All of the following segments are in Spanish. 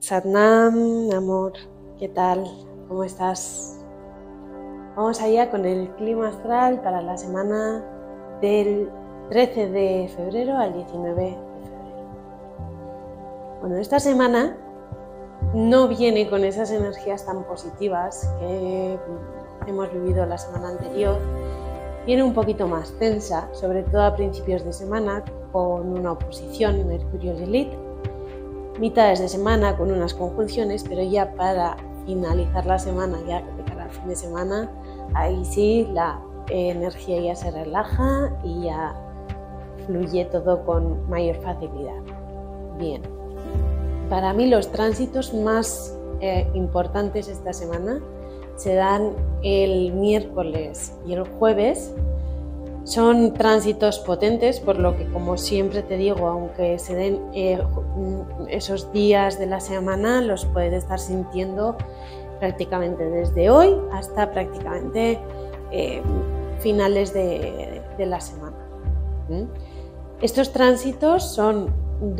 Satnam, amor, ¿qué tal? ¿Cómo estás? Vamos allá con el clima astral para la semana del 13 de febrero al 19 de febrero. Bueno, esta semana no viene con esas energías tan positivas que hemos vivido la semana anterior. Viene un poquito más tensa, sobre todo a principios de semana, con una oposición Mercurio Lilith. Mitades de semana con unas conjunciones, pero ya para finalizar la semana, ya de cara al fin de semana, ahí sí la energía ya se relaja y ya fluye todo con mayor facilidad. Bien, para mí los tránsitos más importantes esta semana se dan el miércoles y el jueves. Son tránsitos potentes, por lo que, como siempre te digo, aunque se den esos días de la semana, los puedes estar sintiendo prácticamente desde hoy hasta prácticamente finales de la semana. Estos tránsitos son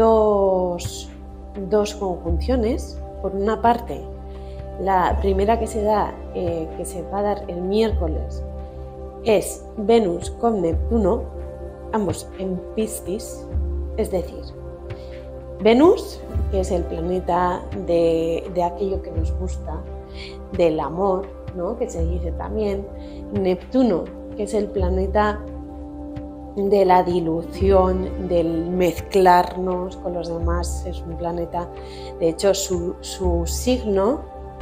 dos conjunciones. Por una parte, la primera que se va a dar el miércoles, es Venus con Neptuno, ambos en Piscis, es decir, Venus, que es el planeta de aquello que nos gusta, del amor, ¿no?, que se dice también, Neptuno, que es el planeta de la dilución, del mezclarnos con los demás, es un planeta, de hecho su signo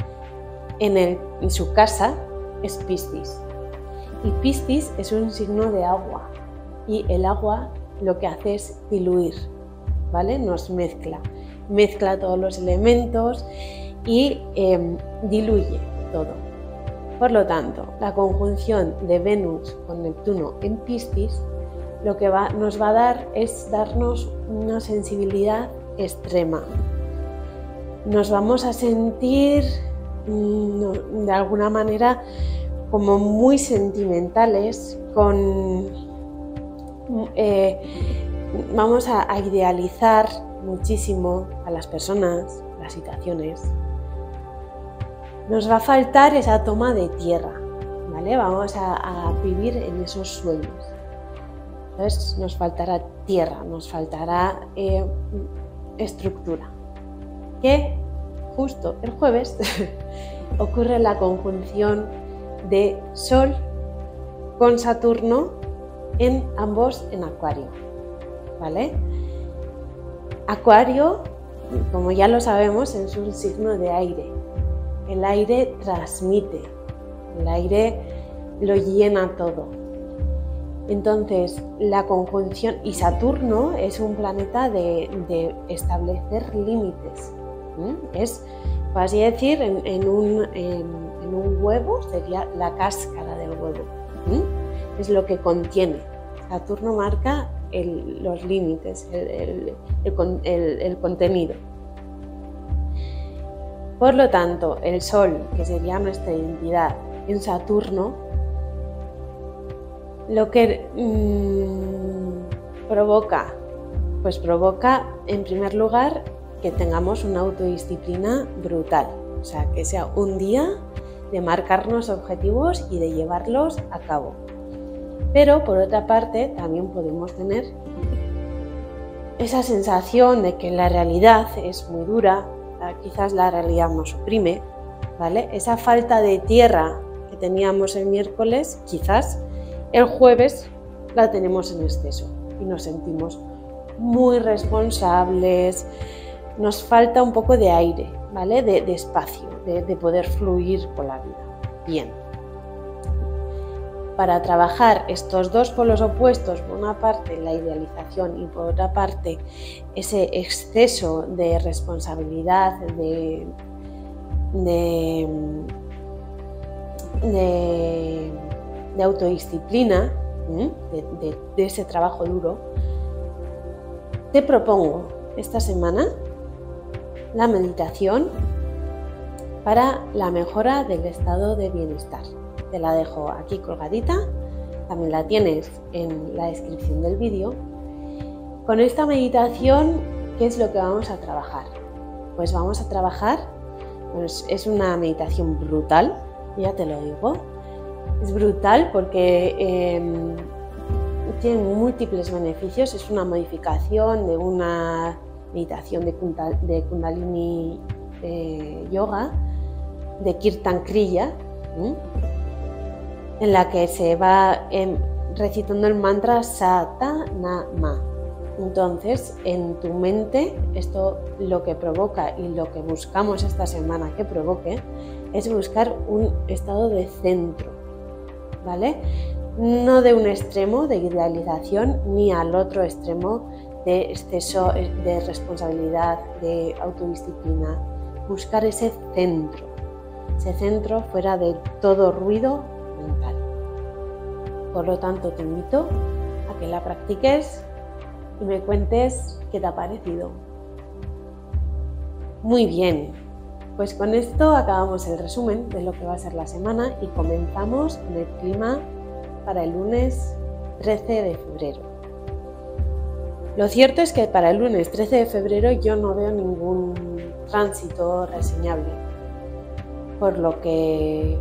en su casa es Piscis. Y Piscis es un signo de agua, y el agua lo que hace es diluir, ¿vale? Nos mezcla todos los elementos y diluye todo. Por lo tanto, la conjunción de Venus con Neptuno en Piscis lo que nos va a dar es darnos una sensibilidad extrema. Nos vamos a sentir de alguna manera como muy sentimentales, vamos a idealizar muchísimo a las personas, las situaciones. Nos va a faltar esa toma de tierra, ¿vale? Vamos a vivir en esos sueños. Entonces nos faltará tierra, nos faltará estructura. Que justo el jueves ocurre la conjunción de Sol con Saturno, en ambos en Acuario, ¿vale? Acuario, como ya lo sabemos, es un signo de aire. El aire transmite, el aire lo llena todo. Entonces, la conjunción, y Saturno es un planeta de establecer límites. Es, por así decir, en un huevo sería la cáscara del huevo. Es lo que contiene. Saturno marca los límites, el contenido. Por lo tanto, el Sol, que sería nuestra identidad, en Saturno, lo que provoca, pues provoca en primer lugar que tengamos una autodisciplina brutal, o sea, que sea un día de marcarnos objetivos y de llevarlos a cabo. Pero por otra parte también podemos tener esa sensación de que la realidad es muy dura, quizás la realidad nos oprime, ¿vale? Esa falta de tierra que teníamos el miércoles, quizás el jueves la tenemos en exceso y nos sentimos muy responsables, nos falta un poco de aire, ¿vale? De espacio, de poder fluir por la vida. Bien. Para trabajar estos dos polos opuestos, por una parte la idealización y por otra parte ese exceso de responsabilidad, de autodisciplina, de ese trabajo duro, te propongo esta semana la meditación para la mejora del estado de bienestar. Te la dejo aquí colgadita, también la tienes en la descripción del vídeo. Con esta meditación, ¿qué es lo que vamos a trabajar? pues vamos a trabajar, pues es una meditación brutal, ya te lo digo. Es brutal porque tiene múltiples beneficios, es una modificación de una meditación de Kundalini Yoga, de Kirtan Kriya, en la que se va recitando el mantra Satanama. Entonces, en tu mente, esto lo que provoca y lo que buscamos esta semana que provoque es buscar un estado de centro, ¿vale? No de un extremo de idealización ni al otro extremo de exceso de responsabilidad, de autodisciplina. Buscar ese centro fuera de todo ruido mental. Por lo tanto, te invito a que la practiques y me cuentes qué te ha parecido. Muy bien, pues con esto acabamos el resumen de lo que va a ser la semana y comenzamos con el clima para el lunes 13 de febrero. Lo cierto es que para el lunes 13 de febrero yo no veo ningún tránsito reseñable, por lo que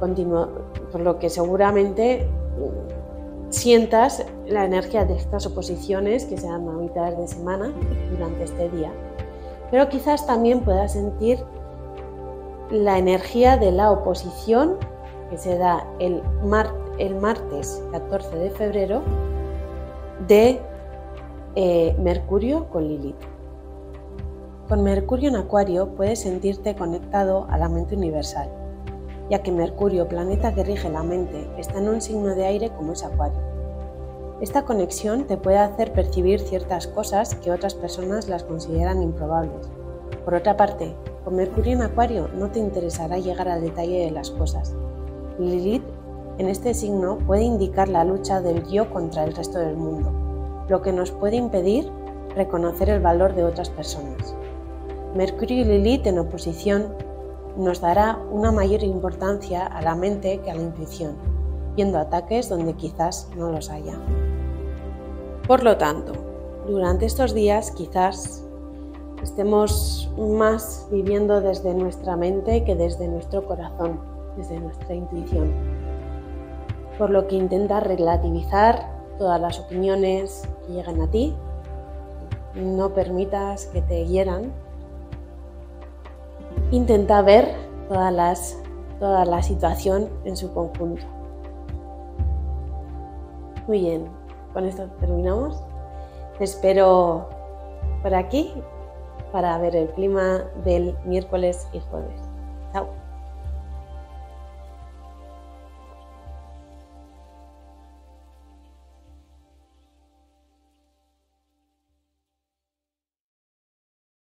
seguramente sientas la energía de estas oposiciones que se dan a mitad de semana durante este día, pero quizás también puedas sentir la energía de la oposición que se da el martes 14 de febrero de Mercurio con Lilith. Con Mercurio en Acuario puedes sentirte conectado a la mente universal, ya que Mercurio, planeta que rige la mente, está en un signo de aire como es Acuario. Esta conexión te puede hacer percibir ciertas cosas que otras personas las consideran improbables. Por otra parte, con Mercurio en Acuario no te interesará llegar al detalle de las cosas. Lilith en este signo puede indicar la lucha del yo contra el resto del mundo, lo que nos puede impedir reconocer el valor de otras personas. Mercurio y Lilith en oposición nos dará una mayor importancia a la mente que a la intuición, viendo ataques donde quizás no los haya. Por lo tanto, durante estos días quizás estemos más viviendo desde nuestra mente que desde nuestro corazón, desde nuestra intuición. Por lo que intenta relativizar todas las opiniones que lleguen a ti, no permitas que te hieran. Intenta ver toda la situación en su conjunto. Muy bien, con esto terminamos. Te espero por aquí para ver el clima del miércoles y jueves.